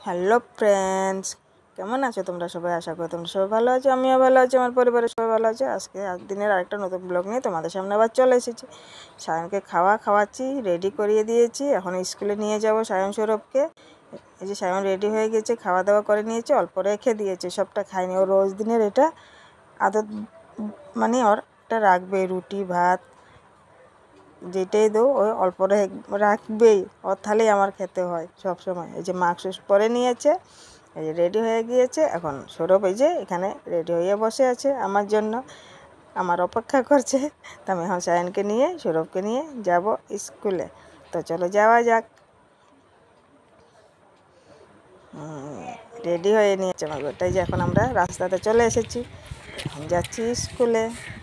Hello friends, কেমন আছো তোমরা সবাই? আশা করি তোমরা সবাই ভালো আছো, আমিও ভালো আছি, আমার পরিবারের সবাই ভালো আছে। আজকে দিনের আরেকটা নতুন ব্লগ নিয়ে তোমাদের সামনে আবার চলে এসেছি। সায়নকে খাওয়াচ্ছি, রেডি করিয়ে দিয়েছি। এখন স্কুলে নিয়ে যাব সায়ন সৌরভকে। এই যে সায়ন রেডি হয়ে গেছে, খাওয়া দাওয়া করে নিয়েছে, অল্প রেখে দিয়েছে, সবটা খায়নি। ও রোজ দিনের এটা আদত, মানে ওর এটা রাখবে, রুটি ভাত যেটাই দো ওই অল্প রাখবেই, ওর থালেই আমার খেতে হয় সব সময়। এই যে মাস্ক পরে নিয়েছে, এই যে রেডি হয়ে গিয়েছে। এখন সৌরভ এই যে এখানে রেডি হয়ে বসে আছে আমার জন্য, আমার অপেক্ষা করছে। তো আমি এখন সায়নকে নিয়ে সৌরভকে নিয়ে যাব স্কুলে। তো চলো যাওয়া যাক। রেডি হয়ে নিয়েছে আমার গোটাই, যে এখন আমরা রাস্তাতে চলে এসেছি, এখন যাচ্ছি স্কুলে।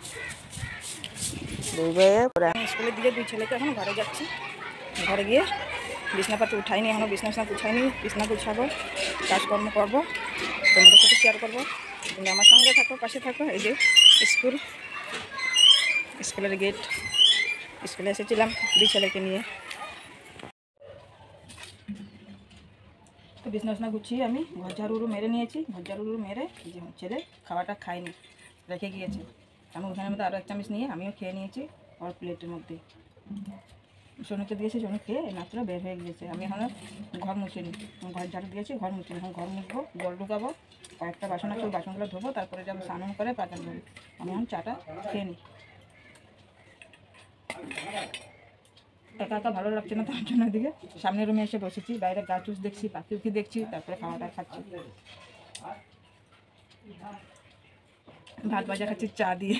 দুই ভাইয়ে স্কুলের দিকে দুই ছেলেকে এখন ঘরে যাচ্ছি। ঘরে গিয়ে বিছনাপাতি উঠাইনি, এখনও বিছনা গুছাইনি, বিছনা গুছাবো, কাজকর্ম করবো, তোমাদের সাথে শেয়ার করবো। তুমি আমার সঙ্গে থাকো, পাশে থাকো। এই যে স্কুলের গেট, স্কুলে এসেছিলাম দুই ছেলেকে নিয়ে। তো বিছনা গুছিয়ে আমি ঘর ঝাড়ু মেরে নিয়েছি। ঘর ঝাড়ু মেরে যে ছেলে খাওয়াটা খাইনি, রেখে গিয়েছে। আমি ওখানের মধ্যে আরও এক চামচ নিয়ে আমিও খেয়ে নিয়েছি ওর প্লেটের মধ্যে। সোনুকে দিয়েছি, সোনু খেয়ে এই মাত্র বের হয়ে গিয়েছে। আমি এখন ঘর মুছিনি, ঘর ঝাড়ু দিয়েছি, ঘর মুছিনি। এখন ঘর মুছবো, জল ঢুকাবো, কয়েকটা বাসন আছে, ওই বাসনগুলো ধোবো, তারপরে যাবো স্নান করে পাতা ধরবো। আমি এখন চাটা খেয়ে নিই। একা একা ভালো লাগছে না, তার জন্য ওইদিকে সামনের রুমে এসে বসেছি। বাইরে গাছ দেখছি, পাখি উখি দেখছি, তারপরে খাওয়াটা খাচ্ছি। ভাত ভাজা খাচ্ছি চা দিয়ে।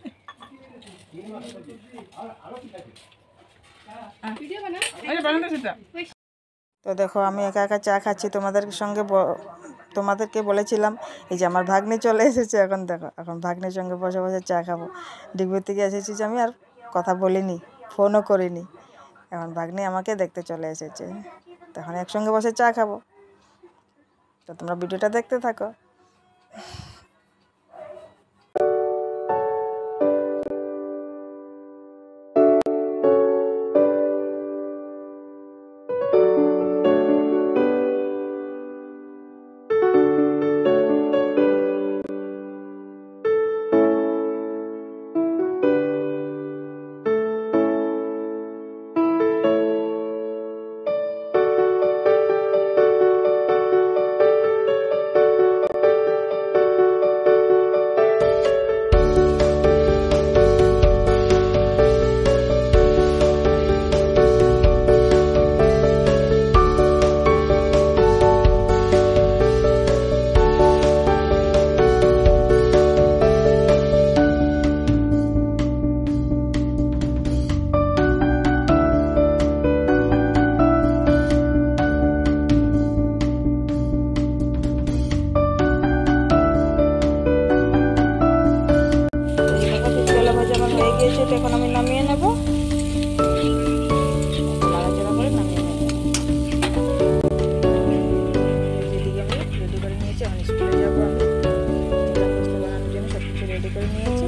তো দেখো আমি একা একা চা খাচ্ছি, তোমাদেরকে বলেছিলাম এই যে আমার ভাগ্নি চলে এসেছে। এখন দেখো, এখন ভাগ্নির সঙ্গে বসে বসে চা খাবো। ডিগ্রি থেকে এসেছি যে আমি আর কথা বলিনি, ফোনও করিনি। এখন ভাগ্নি আমাকে দেখতে চলে এসেছে, তখন একসঙ্গে বসে চা খাবো। তো তোমরা ভিডিওটা দেখতে থাকো। এখন আমি নামিয়ে নেব, নাড়াচাড়া করে নামিয়ে নেব। যেদিকে আমি রেডি করে নিয়েছি, এখন স্কুলে যাবো। আমি ব্রেকফাস্ট বানানোর জন্য সব কিছু রেডি করে নিয়েছি,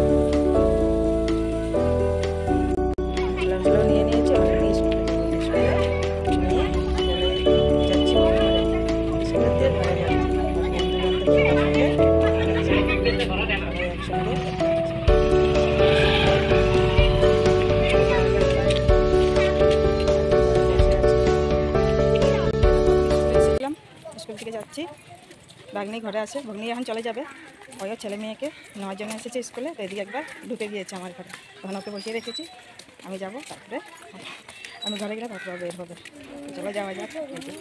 লাঞ্চগুলো নিয়ে নিয়েছি। এখন আমি স্কুলে যাবো, স্কুলে নিয়ে চলে যাচ্ছি ঘরে। স্কুলের দিয়ে ঘরে যাচ্ছি, একসঙ্গে থেকে যাচ্ছি। ভাগ্নি ঘরে আছে, ভাগ্নি এখন চলে যাবে। ওই ছেলে মেয়েকে নেওয়ার জন্য এসেছে স্কুলে। তো এদিকে একবার ঢুকে গিয়েছে আমার ঘরে, তখন ওকে বসিয়ে রেখেছি। আমি যাব, তারপরে আমি ঘরে গেলে তারপরে বের হবে। চলে যাওয়া যাক।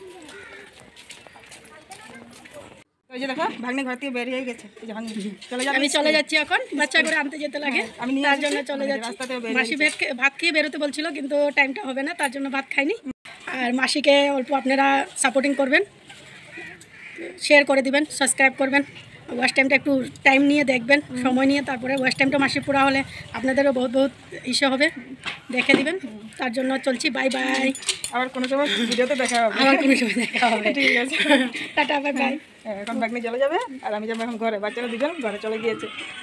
ওই যে দেখো ভাগ্নি ঘর থেকে বের হয়ে গেছে, যখন চলে যাবে। আমি চলে যাচ্ছি, এখন বাচ্চা করে আনতে যেতে লাগে, আমি তার জন্য চলে যাচ্ছি। রাস্তাতে মাসি ভাত খেয়ে বেরোতে বলছিল, কিন্তু টাইমটা হবে না, তার জন্য ভাত খাইনি। আর মাসিকে অল্প আপনারা সাপোর্টিং করবেন, শেয়ার করে দিবেন, সাবস্ক্রাইব করবেন। ওয়াচ টাইমটা একটু টাইম নিয়ে দেখবেন, সময় নিয়ে। তারপরে ওয়াচ টাইমটা মাসি পুরা হলে আপনাদেরও বহুত বহুত ইসে হবে, দেখে দিবেন। তার জন্য চলছি, বাই বাই। আবার কোনো সময় ভিডিওতে দেখা হবে, আবার কোনো সময় দেখা হবে। ঠিক আছে, টাটা, বাই বাই। এখন ভাগ্নি চলে যাবে আর আমি যাবো এখন ঘরে। বাচ্চারা দুজন ঘরে চলে গিয়েছে,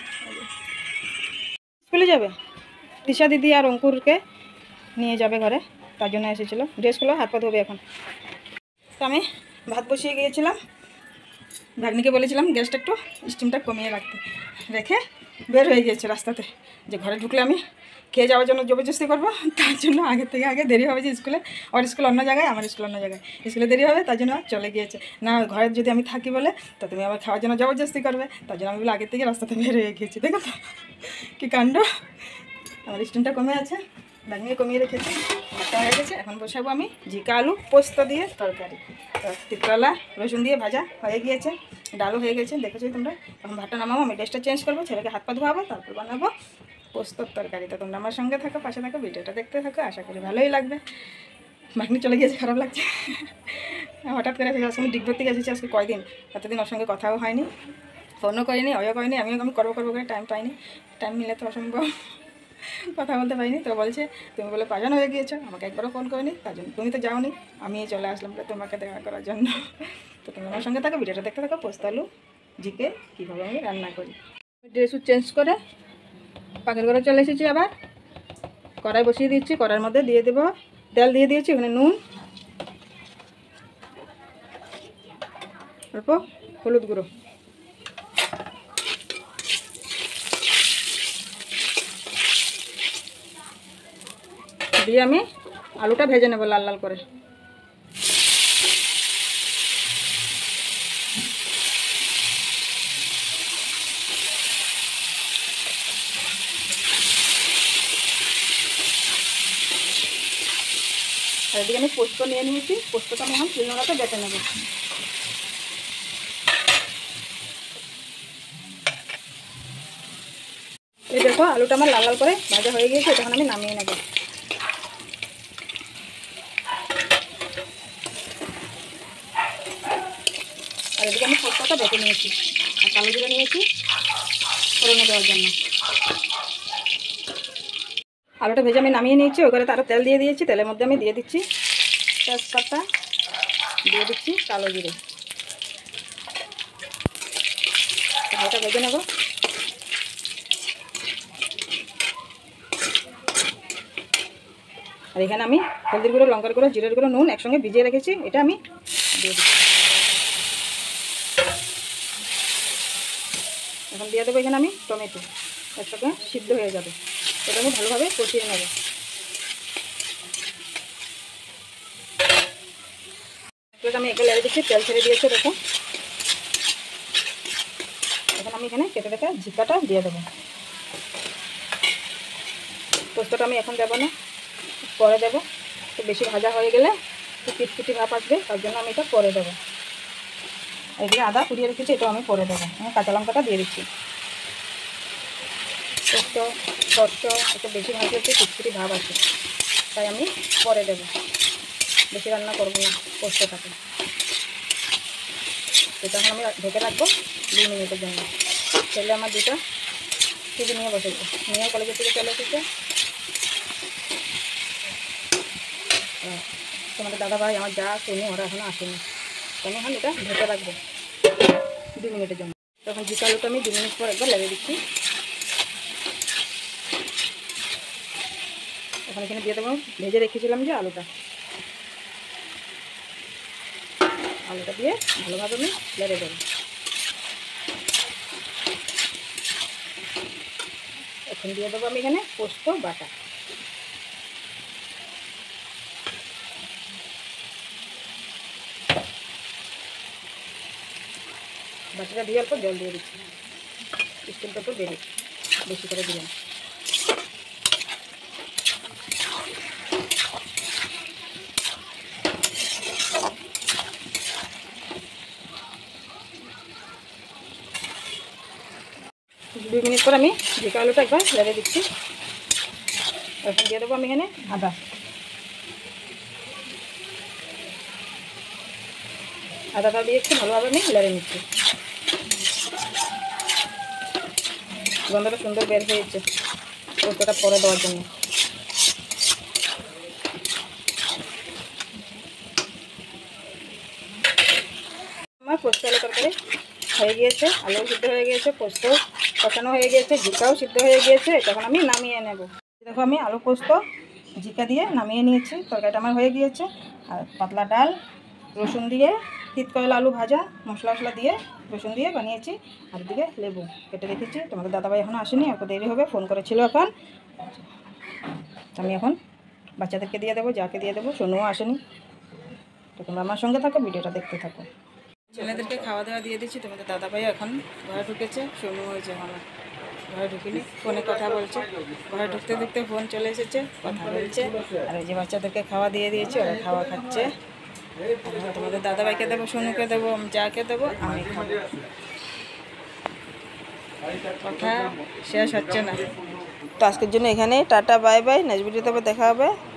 স্কুলে যাবে। তৃষা দিদি আর অঙ্কুরকে নিয়ে যাবে ঘরে, তার জন্য এসেছিলো। ড্রেসগুলো হাত পা ধোবে এখন। তো আমি ভাত বসিয়ে গিয়েছিলাম, ভাগ্নিকে বলেছিলাম গ্যাসটা একটু স্টিমটা কমিয়ে রাখতে, রেখে বের হয়ে গিয়েছে রাস্তাতে, যে ঘরে ঢুকলে আমি খেয়ে যাওয়ার জন্য জবরদস্তি করবো, তার জন্য আগে দেরি হবে, যে স্কুলে, ওর স্কুল অন্য জায়গায়, আমার স্কুল অন্য জায়গায়, স্কুলে দেরি হবে, তার জন্য চলে গিয়েছে। না ঘরে যদি আমি থাকি বলে, তা তুমি আবার খাওয়ার জন্য জবরদস্তি করবে, তার জন্য আমি বলে আগের থেকে রাস্তাতে বের হয়ে গিয়েছি। দেখো তো কী কাণ্ড। আমার স্টিমটা কমে আছে, ভাগ্নিকে কমিয়ে রেখেছি, ভাতটা হয়ে গেছে। এখন বসাবো আমি ঝিকা আলু পোস্ত দিয়ে তরকারি, তিতকলা রসুন দিয়ে ভাজা হয়ে গিয়েছে, ডালও হয়ে গেছে, দেখেছো তোমরা। এখন ভাতটা নামাবো, আমি ড্রেসটা চেঞ্জ করবো, ছেলেকে হাত পা ধোয়াবো, তারপর বানাবো পোস্তর তরকারি। তো তোমরা আমার সঙ্গে থাকো, পাশে থাকো, ভিডিওটা দেখতে থাকো, আশা করি ভালোই লাগবে। ভাগ্নি চলে গিয়েছে, খারাপ লাগছে, হঠাৎ করে আজকে আমি ডিগবর্তি গেছি, আজকে কয়দিন, এতদিন ওর সঙ্গে কথাও হয়নি, ফোনও করিনি, অয়ও করিনি, আমি করবো করে টাইম পাইনি, টাইম মিলে তো অসম্ভব কথা বলতে পারিনি। তো বলছে তুমি বলে পাজানো হয়ে গিয়েছো, আমাকে একবারও ফোন করিনি, তার জন্য তুমি তো যাওনি, আমি চলে আসলাম বলে তোমাকে দেখা করার জন্য। তো তুমি আমার সঙ্গে থাকো, ভিডিওটা দেখতে থাকো, পোস্ত আলু জিকে কীভাবে আমি রান্না করি। ড্রেসও চেঞ্জ করে পাকের ঘরে চলে এসেছি, আবার কড়াই বসিয়ে দিচ্ছি, কড়াইয়ের মধ্যে দিয়ে দেবো তেল, দিয়ে দিয়েছি ওখানে নুন, অল্প হলুদ গুঁড়ো, দিয়ে আমি আলুটা ভেজে নেবো লাল লাল করে। আর এদিকে আমি পোস্ত নিয়ে নিয়েছি, পোস্তটা আমি এখন শিলনোড়াতে বেটে নেব। এই দেখো আলুটা আমার লাল লাল করে ভাজা হয়ে গিয়েছে, তখন আমি নামিয়ে নেব। আর এদিকে আমি পোস্তটা বেটে নিয়েছি, আর কালো জিরে নিয়েছি ফোড়নে দেওয়ার জন্য। আলুটা ভেজে আমি নামিয়ে নিয়েছি, ওই করে তারও তেল দিয়ে দিয়েছি, তেলের মধ্যে আমি দিয়ে দিচ্ছি তেজপাতা, দিয়ে দিচ্ছি কালো জিরে, হালকা ভেজে নেব। আর এখানে আমি হলদির গুঁড়ো, লঙ্কার গুঁড়ো, জিরের গুঁড়ো, নুন একসঙ্গে ভিজিয়ে রেখেছি, এটা আমি দিয়ে দিচ্ছি। এখন দিয়ে দেবো এখানে আমি টমেটো, একসঙ্গে সিদ্ধ হয়ে যাবে, এটা আমি ভালোভাবে কষিয়ে নেব। আমি একে লেগে দিচ্ছি, তেল ছেড়ে দিয়েছে দেখো। এখন আমি এখানে কেটে রেখে ঝিকাটা দিয়ে দেবো। পোস্তটা আমি এখন দেবো না, পরে দেবো, তো বেশি ভাজা হয়ে গেলে একটু পিটপিটি ভাব আসবে, তার জন্য আমি এটা পরে দেবো। এদিকে আদা কুড়িয়ে রেখেছি, এটাও আমি পরে দেবো। আমি কাঁচা লঙ্কাটা দিয়ে দিচ্ছি। পোস্ত সর্ষ একটু বেশি ভাজলে একটু পিটপিটি ভাব আসে, তাই আমি পরে দেবো, বেশি রান্না করবো না পোস্তটাকে। এটা এখন আমি ঢেকে রাখবো 2 মিনিটের জন্য। ছেলে আমার দুটো টিভি নিয়ে বসেছে, নিয়ে কলেজের থেকে চলে এসেছে। তোমাদের দাদাভাই আমার যা শুনি, ওরা এখনও আসেনি, আমি এখন এটা ঢেকে রাখবো 2 মিনিটের জন্য। তখন জিকা আলুটা আমি 2 মিনিট পর একবার লেগে দিচ্ছি। এখন এখানে দিয়ে দেবো ভেজে রেখেছিলাম যে আলুটা, আলুটা দিয়ে ভালোভাবে আমি লেড়ে দেবো। এখন দিয়ে দেবো আমি এখানে পোস্ত বাটা, বাটাটা দিয়ে অল্প জল দিয়ে দিচ্ছি, স্টিমটা একটু বেশি করে দিলাম। দুই মিনিট পর আমি জিকা আলুটা একবার লেড়ে দিচ্ছি। এখন দিয়ে দেবো আমি এখানে আদা, আদাটা দিয়ে একটু ভালোভাবে আমি লেড়ে নিচ্ছি। গন্ধটা সুন্দর বের হয়েছে পোস্তটা পরে দেওয়ার জন্য। আমার পোস্ত আলু তরকারি হয়ে গিয়েছে, আলু সিদ্ধ হয়ে গিয়েছে, পোস্ত কষানো হয়ে গিয়েছে, জিকাও সিদ্ধ হয়ে গিয়েছে। তখন আমি নামিয়ে নেব। দেখো আমি আলু পোস্ত জিকা দিয়ে নামিয়ে নিয়েছি, তরকারিটা আমার হয়ে গিয়েছে। আর পাতলা ডাল রসুন দিয়ে তিত করলা আলু ভাজা মশলা মশলা দিয়ে রসুন দিয়ে বানিয়েছি। আর দিকে লেবু কেটে রেখেছি। তোমাদের দাদাভাই এখনও আসেনি, একটু দেরি হবে, ফোন করেছিল এখন। আমি এখন বাচ্চাদেরকে দিয়ে দেবো, যাকে দিয়ে দেবো, সোনুও আসেনি। তো তোমরা আমার সঙ্গে থাকো, ভিডিওটা দেখতে থাকো। ছেলেদেরকে খাওয়া দাওয়া দিয়ে দিচ্ছি। তোমাদের দাদাভাই এখন ঘরে ঢুকেছে, সোনু হয়েছে এখনো ঘরে ঢুকিনি, ফোনে কথা বলছে। ঘরে ঢুকতে ঢুকতে ফোন চলে এসেছে, কথা বলছে। আর এই যে বাচ্চাদেরকে খাওয়া দিয়ে দিয়েছি, ওরা খাওয়া খাচ্ছে। আর তোমাদের দাদাভাইকে দেবো, সোনুকে দেবো, যাকে দেবো, আমি খাবো। কথা শেষ হচ্ছে না। তো আজকের জন্য এখানেই টাটা, বাই বাই। নেক্সট ভিডিওতে দেখা হবে।